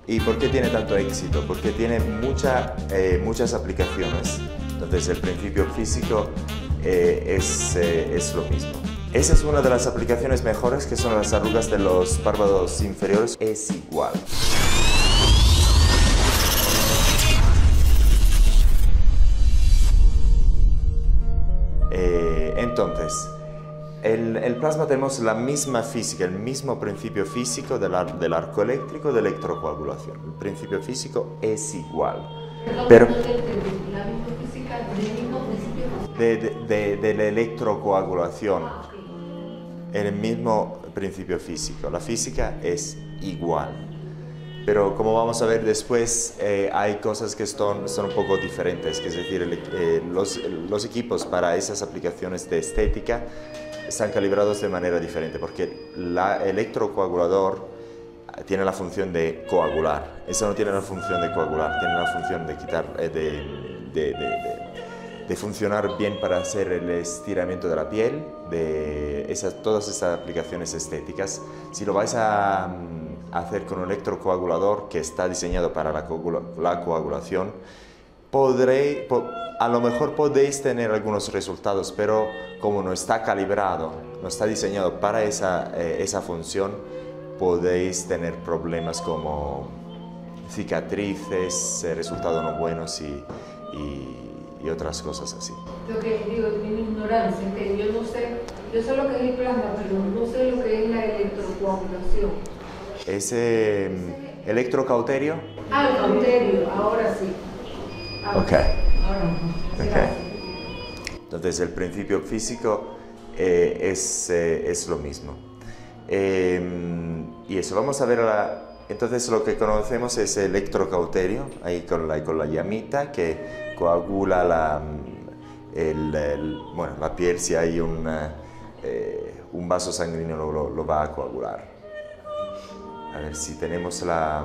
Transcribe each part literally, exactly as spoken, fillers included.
¿Y por qué tiene tanto éxito? Porque tiene mucha, eh, muchas aplicaciones. Entonces el principio físico eh, es, eh, es lo mismo. Esa es una de las aplicaciones mejores, que son las arrugas de los párpados inferiores. Es igual. Eh, entonces, el, el plasma tenemos la misma física, el mismo principio físico del, ar, del arco eléctrico de electrocoagulación. El principio físico es igual. Pero, la misma física del mismo principio de, de, de, de la electrocoagulación, el mismo principio físico. La física es igual. Pero como vamos a ver después, eh, hay cosas que son, son un poco diferentes, que es decir, el, eh, los, los equipos para esas aplicaciones de estética están calibrados de manera diferente, porque la electrocoagulador tiene la función de coagular. Eso no tiene la función de coagular, tiene la función de quitar, eh, de, de, de, de, de funcionar bien para hacer el estiramiento de la piel, de esas, todas esas aplicaciones estéticas. Si lo vais a hacer con un electrocoagulador que está diseñado para la, coagula, la coagulación, podré, po, a lo mejor podéis tener algunos resultados, pero como no está calibrado, no está diseñado para esa, eh, esa función, podéis tener problemas como cicatrices, eh, resultados no buenos y, y, y otras cosas así. Lo que digo, mi ignorancia, que yo no sé, yo sé lo que es el plasma, pero no sé lo que es la electrocoagulación. Ese um, electrocauterio. Ah, el cauterio, ahora sí. Ah, ok. Ahora no. Okay. Entonces el principio físico eh, es, eh, es lo mismo. Eh, y eso, vamos a ver ahora. Entonces lo que conocemos es el electrocauterio, ahí con la, con la llamita que coagula la, el, el, bueno, la piel. Si hay una, eh, un vaso sanguíneo lo, lo va a coagular. A ver si tenemos la,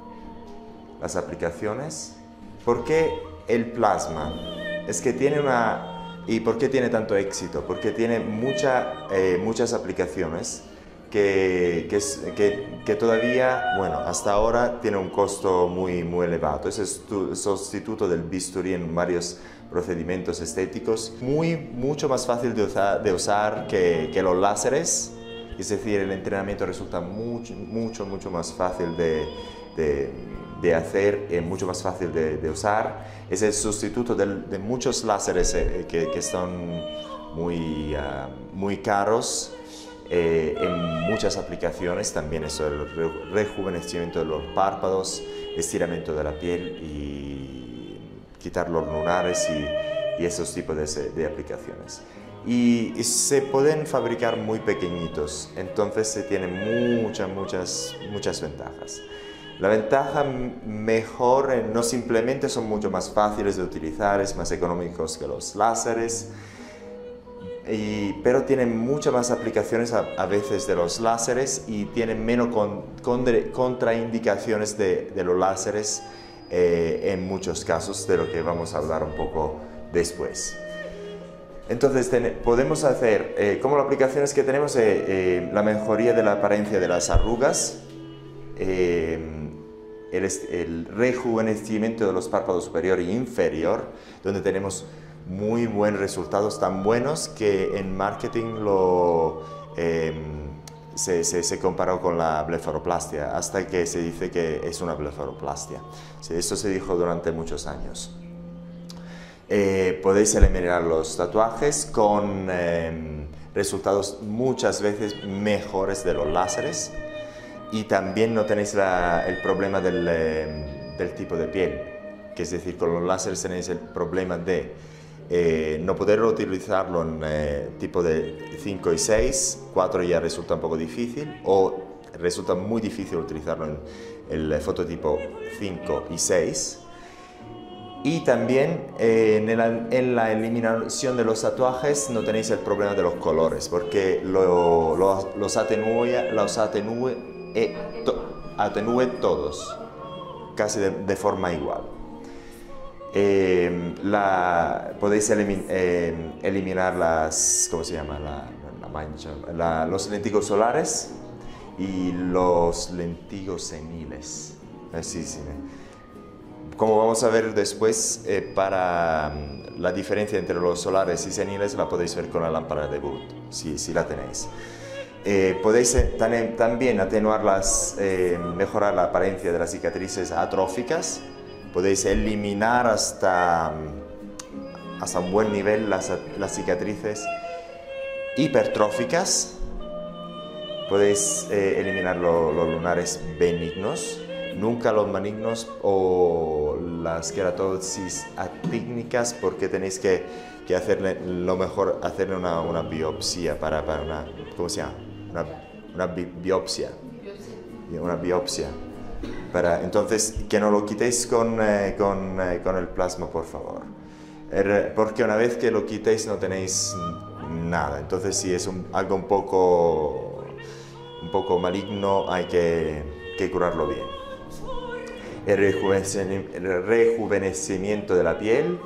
las aplicaciones. ¿Por qué el plasma? Es que tiene una... ¿Y por qué tiene tanto éxito? Porque tiene mucha, eh, muchas aplicaciones que, que, que, que todavía, bueno, hasta ahora tiene un costo muy, muy elevado. Es el sustituto del bisturí en varios procedimientos estéticos. Muy, mucho más fácil de usar, de usar que, que los láseres. Es decir, el entrenamiento resulta mucho, mucho, mucho más fácil de, de, de hacer, eh, mucho más fácil de, de usar. Es el sustituto de, de muchos láseres eh, que, que son muy, uh, muy caros eh, en muchas aplicaciones. También eso, el re, rejuvenecimiento de los párpados, estiramiento de la piel y quitar los lunares y, y esos tipos de, de aplicaciones. Y, y se pueden fabricar muy pequeñitos, entonces se tienen muchas, muchas, muchas ventajas. La ventaja mejor, eh, no simplemente son mucho más fáciles de utilizar, es más económicos que los láseres, y, pero tienen muchas más aplicaciones a, a veces de los láseres y tienen menos con, con, contraindicaciones de, de los láseres eh, en muchos casos, de lo que vamos a hablar un poco después. Entonces ten, podemos hacer, eh, como las aplicaciones que tenemos, eh, eh, la mejoría de la apariencia de las arrugas, eh, el, el rejuvenecimiento de los párpados superior e inferior, donde tenemos muy buenos resultados, tan buenos que en marketing lo, eh, se, se, se comparó con la blefaroplastia, hasta que se dice que es una blefaroplastia. Sí, eso se dijo durante muchos años. Eh, podéis eliminar los tatuajes con eh, resultados muchas veces mejores de los láseres, y también no tenéis la, el problema del, eh, del tipo de piel, que es decir, con los láseres tenéis el problema de eh, no poder utilizarlo en eh, tipo de cinco y seis, cuatro ya resulta un poco difícil, o resulta muy difícil utilizarlo en el fototipo cinco y seis. Y también eh, en, el, en la eliminación de los tatuajes no tenéis el problema de los colores, porque lo, lo, los atenúe, los atenúe, eh, to, atenúe todos, casi de, de forma igual. Eh, la, podéis elimin, eh, eliminar las, ¿cómo se llama? La, la mancha, la, los lentigos solares y los lentigos seniles. Eh, sí, sí. Como vamos a ver después, eh, para um, la diferencia entre los solares y seniles la podéis ver con la lámpara de Wood, si, si la tenéis. Eh, podéis eh, tan, también atenuar las, eh, mejorar la apariencia de las cicatrices atróficas. Podéis eliminar hasta, hasta un buen nivel las, las cicatrices hipertróficas. Podéis eh, eliminar lo, los lunares benignos, nunca los malignos o las queratosis atípicas, porque tenéis que, que hacerle lo mejor, hacerle una, una biopsia para, para una, ¿cómo se llama? Una, una bi biopsia. Biopsia. Una biopsia. Para, entonces, que no lo quitéis con, eh, con, eh, con el plasma, por favor. Er, porque una vez que lo quitéis no tenéis nada. Entonces, si es un, algo un poco, un poco maligno, hay que, que curarlo bien. El, rejuvenecimiento, el rejuvenecimiento de la piel,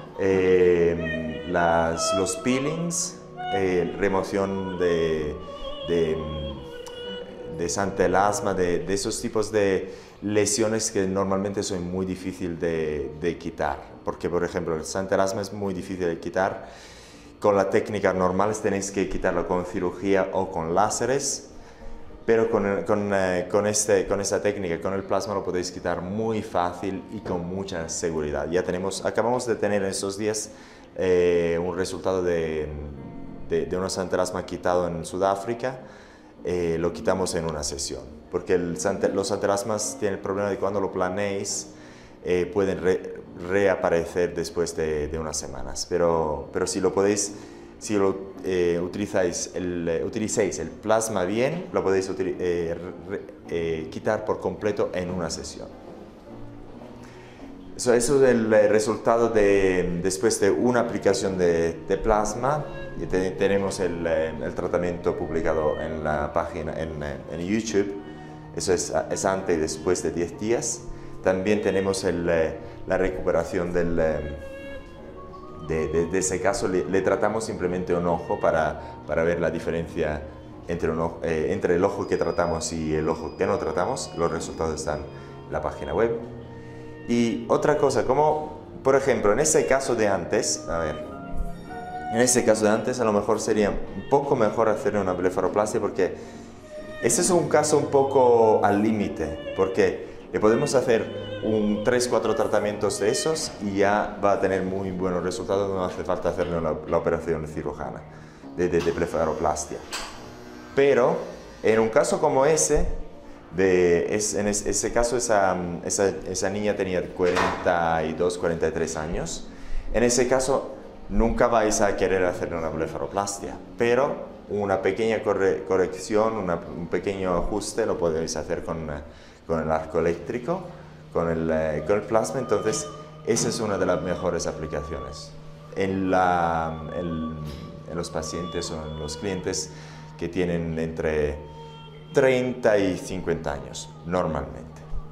eh, las, los peelings, eh, remoción de, de, de santelasma, de, de esos tipos de lesiones que normalmente son muy difíciles de, de quitar. Porque, por ejemplo, el santelasma es muy difícil de quitar. Con la técnica normal tenéis que quitarlo con cirugía o con láseres. Pero con, con, eh, con, este, con esta técnica, con el plasma, lo podéis quitar muy fácil y con mucha seguridad. Ya tenemos, acabamos de tener en estos días eh, un resultado de, de, de un santelasma quitado en Sudáfrica. Eh, lo quitamos en una sesión, porque el, los santelasmas tienen el problema de cuando lo planeéis, eh, pueden re, reaparecer después de, de unas semanas. Pero, pero si lo podéis... Si lo, eh, utilizáis, el, eh, utilicéis el plasma bien, lo podéis eh, re, eh, quitar por completo en una sesión. Eso, eso es el resultado de, después de una aplicación de, de plasma. Y te, tenemos el, el tratamiento publicado en la página, en, en YouTube. Eso es, es antes y después de diez días. También tenemos el, la recuperación del... De, de, de ese caso le, le tratamos simplemente un ojo para, para ver la diferencia entre, un ojo, eh, entre el ojo que tratamos y el ojo que no tratamos. Los resultados están en la página web. Y otra cosa, como por ejemplo en ese caso de antes, a ver, en ese caso de antes a lo mejor sería un poco mejor hacer una blefaroplastia, porque ese es un caso un poco al límite, porque le podemos hacer un tres cuatro tratamientos de esos y ya va a tener muy buenos resultados, no hace falta hacerle una, la operación cirujana de, de, de blefaroplastia. Pero en un caso como ese, de, es, en es, ese caso esa, esa, esa niña tenía cuarenta y dos, cuarenta y tres años, en ese caso nunca vais a querer hacerle una blefaroplastia, pero una pequeña corre, corrección, una, un pequeño ajuste lo podéis hacer con, con el arco eléctrico, con el, eh, con el plasma. Entonces esa es una de las mejores aplicaciones en, la, en, en los pacientes o en los clientes que tienen entre treinta y cincuenta años normalmente.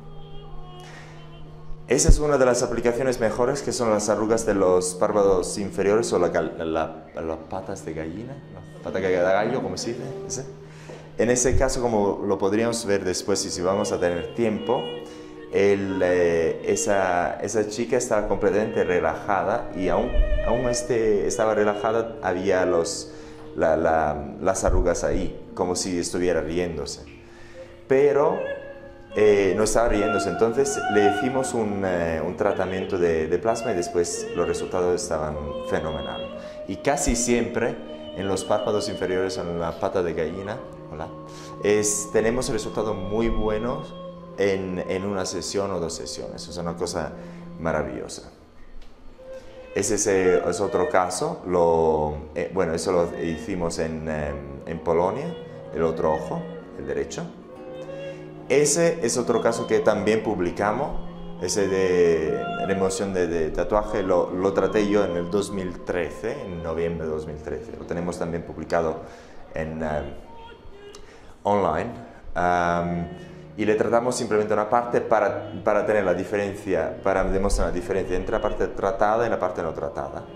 Esa es una de las aplicaciones mejores, que son las arrugas de los párpados inferiores o la, la, la, las patas de gallina, la pata de gallo, como se dice. ¿Ese? En ese caso, como lo podríamos ver después, y si vamos a tener tiempo, El, eh, esa, esa chica estaba completamente relajada, y aún, aún este, estaba relajada, había los, la, la, las arrugas ahí, como si estuviera riéndose. Pero eh, no estaba riéndose, entonces le hicimos un, eh, un tratamiento de, de plasma y después los resultados estaban fenomenales. Y casi siempre en los párpados inferiores, en la pata de gallina, hola, es, tenemos resultados muy buenos En, en una sesión o dos sesiones. Es una cosa maravillosa. Ese es, es otro caso. Lo, eh, bueno, eso lo hicimos en, eh, en Polonia, el otro ojo, el derecho. Ese es otro caso que también publicamos. Ese de remoción de, de tatuaje lo, lo traté yo en el dos mil trece, en noviembre de dos mil trece. Lo tenemos también publicado en um, online. Um, Y le tratamos simplemente una parte para, para tener la diferencia, para demostrar la diferencia entre la parte tratada y la parte no tratada.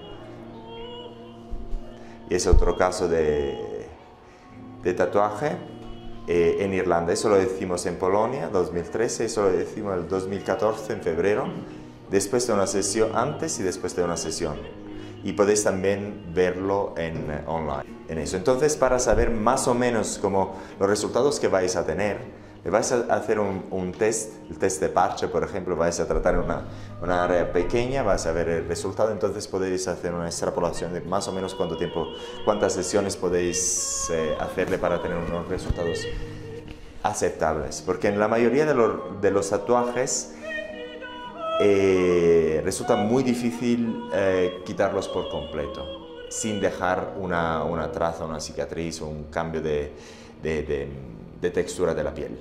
Y es otro caso de, de tatuaje. eh, en Irlanda. Eso lo decimos en Polonia, dos mil trece, eso lo decimos en el dos mil catorce, en febrero, después de una sesión, antes y después de una sesión. Y podéis también verlo en eh, online, en eso. Entonces, para saber más o menos como los resultados que vais a tener, vais a hacer un, un test, el test de parche, por ejemplo, vais a tratar una, una área pequeña, vais a ver el resultado, entonces podéis hacer una extrapolación de más o menos cuánto tiempo, cuántas sesiones podéis eh, hacerle para tener unos resultados aceptables. Porque en la mayoría de, los, de los tatuajes eh, resulta muy difícil eh, quitarlos por completo, sin dejar una, una traza, una cicatriz o un cambio de, de, de, de textura de la piel.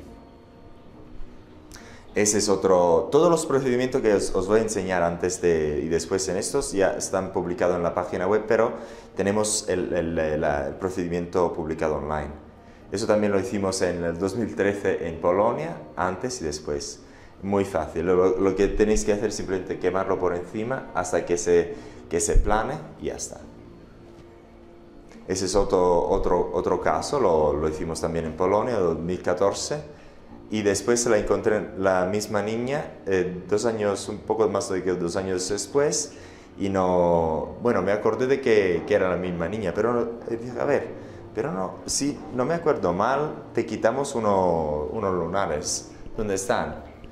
Ese es otro, todos los procedimientos que os, os voy a enseñar antes de, y después en estos ya están publicados en la página web, pero tenemos el, el, el, el procedimiento publicado online. Eso también lo hicimos en el dos mil trece en Polonia, antes y después. Muy fácil, lo, lo que tenéis que hacer es simplemente quemarlo por encima hasta que se, que se plane y ya está. Ese es otro, otro, otro caso, lo, lo hicimos también en Polonia en dos mil catorce. Y después la encontré la misma niña, eh, dos años, un poco más de que dos años después, y no, bueno, me acordé de que, que era la misma niña, pero dije, a ver, pero no, sí, no me acuerdo mal, te quitamos uno, unos lunares, ¿dónde están?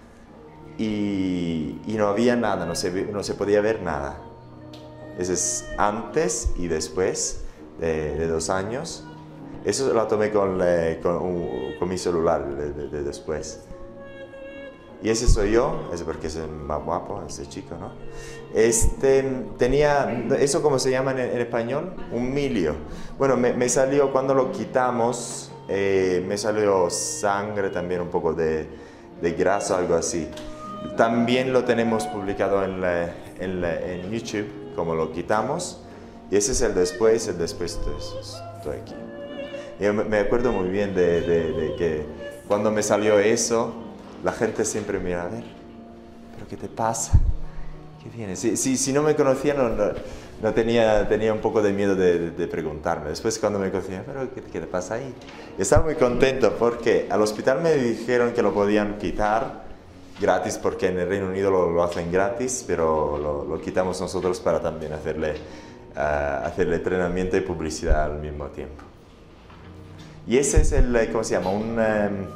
Y, y no había nada, no se, no se podía ver nada. Ese es antes y después de, de dos años. Eso lo tomé con, eh, con, un, con mi celular de, de, de después. Y ese soy yo, ese porque es más guapo, ese chico, ¿no? Este, tenía, ¿eso cómo se llama en, en español? Un milio. Bueno, me, me salió, cuando lo quitamos, eh, me salió sangre, también un poco de, de grasa, algo así. También lo tenemos publicado en, la, en, la, en YouTube, como lo quitamos. Y ese es el después, el después de eso. Estoy aquí. Yo me acuerdo muy bien de, de, de que cuando me salió eso, la gente siempre mira, a ver, ¿pero qué te pasa? ¿Qué tienes? Si, si, si no me conocían, no, no, no tenía, tenía un poco de miedo de, de, de preguntarme. Después cuando me conocían, ¿pero qué, qué te pasa ahí? Y estaba muy contento porque al hospital me dijeron que lo podían quitar gratis, porque en el Reino Unido lo, lo hacen gratis, pero lo, lo quitamos nosotros para también hacerle, uh, hacerle entrenamiento y publicidad al mismo tiempo. Y ese es el, ¿cómo se llama? Un, um,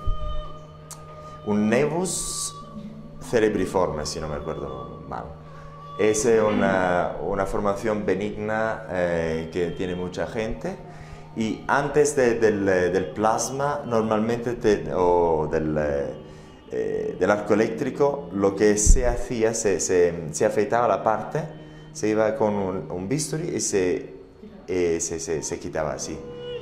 un nevus cerebriforme, si no me acuerdo mal. Es una, una formación benigna eh, que tiene mucha gente. Y antes de, del, del plasma, normalmente, te, o del, eh, del arco eléctrico, lo que se hacía, se, se, se afeitaba la parte, se iba con un, un bisturí y se, eh, se, se, se quitaba así.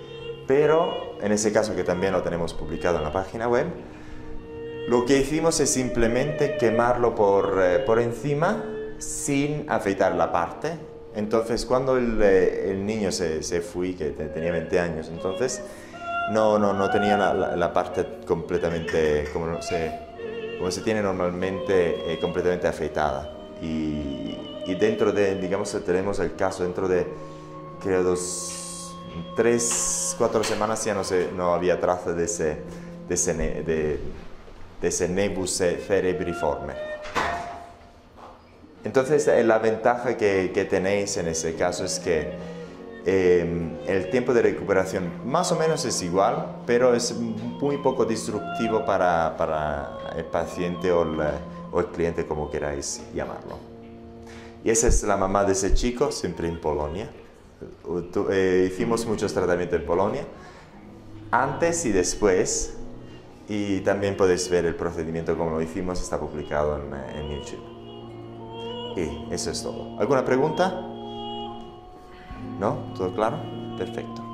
Pero en ese caso, que también lo tenemos publicado en la página web, lo que hicimos es simplemente quemarlo por, eh, por encima sin afeitar la parte. Entonces cuando el, el niño se, se fue, que tenía veinte años, entonces no, no, no tenía la, la, la parte completamente como se, como se tiene normalmente, eh, completamente afeitada. Y, y dentro de, digamos, tenemos el caso dentro de, creo, dos... tres, cuatro semanas ya no, se, no había traza de ese, de ese, de, de ese nevus cerebriforme. Entonces la ventaja que, que tenéis en ese caso es que eh, el tiempo de recuperación más o menos es igual, pero es muy poco disruptivo para, para el paciente o el, o el cliente, como queráis llamarlo. Y esa es la mamá de ese chico, siempre en Polonia. Eh, hicimos muchos tratamientos en Polonia, antes y después, y también podéis ver el procedimiento como lo hicimos, está publicado en, en YouTube. Y eso es todo. ¿Alguna pregunta? ¿No? ¿Todo claro? Perfecto.